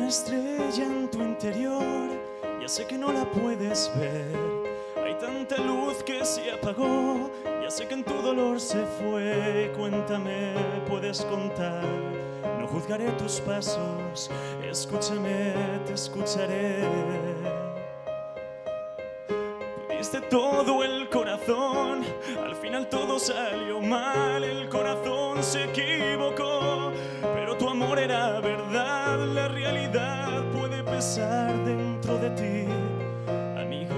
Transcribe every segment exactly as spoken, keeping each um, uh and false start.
estrella en tu interior, ya sé que no la puedes ver. Hay tanta luz que se apagó, ya sé que en tu dolor se fue. Cuéntame, puedes contar, no juzgaré tus pasos. Escúchame, te escucharé. Diste todo el corazón, al final todo salió mal. El corazón se equivocó, pero tu amor era verdad. La realidad puede pesar dentro de ti, amigo.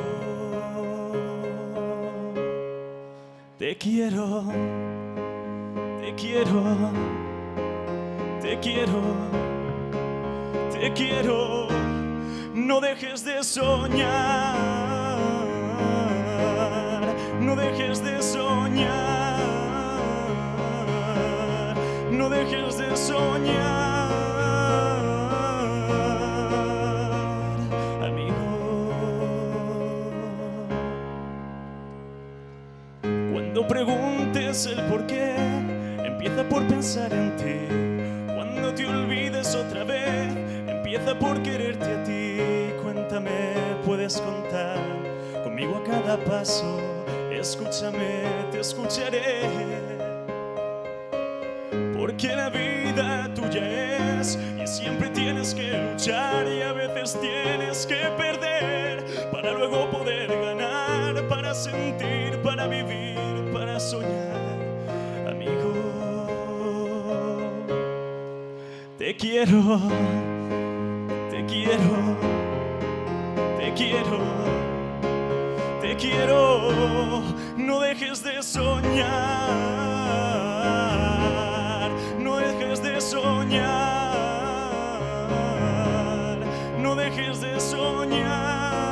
Te quiero, te quiero, te quiero, te quiero. No dejes de soñar. No dejes de soñar, no dejes de soñar, amigo. Cuando preguntes el por qué, empieza por pensar en ti. Cuando te olvides otra vez, empieza por quererte a ti. Cuéntame, puedes contar conmigo a cada paso. Escúchame, te escucharé, porque la vida tuya es y siempre tienes que luchar, y a veces tienes que perder para luego poder ganar, para sentir, para vivir, para soñar, amigo. Te quiero, te quiero, te quiero. Te quiero, no dejes de soñar, no dejes de soñar, no dejes de soñar.